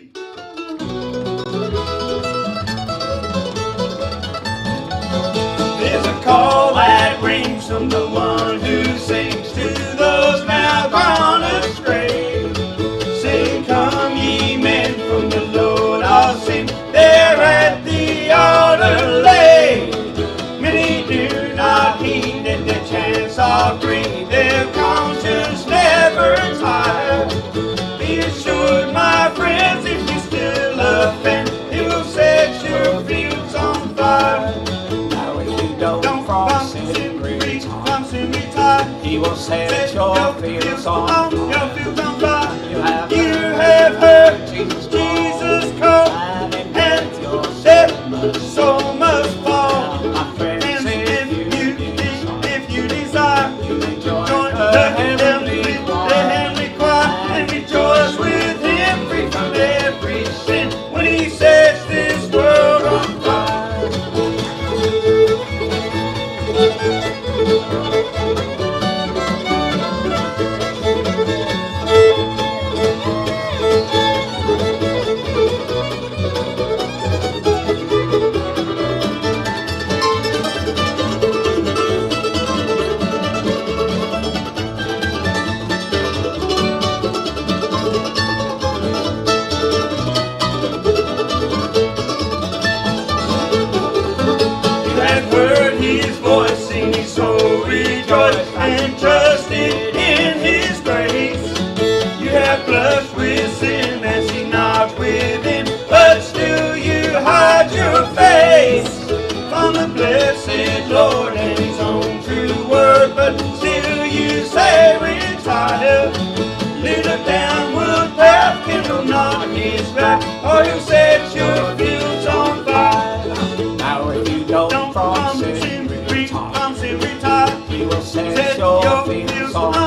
There's a call that rings from the one who sings to those now gone astray. Sing, come ye men from the Lord of sin, there at the altar lay. Many do not heed at the chance of bringing their conscience never tired. Be assured, my friends, if you still offend, He will set your fields on fire. Now if you don't from sin retire, He will set your fields on fire. You have heard Jesus call, and your soul must fall. My friends, if you desire, you may join the heavenly choir and rejoice with Him, free from every sin, when He sets this world on fire. And trusted in His grace. You have blushed with sin as He knocked within, but still you hide your face from the blessed Lord and His own true word. But still you say retire. Little downward path kindle not His wrath, or He'll set your fields on fire. Now if you don't from sin retire, He will set your fields on fire.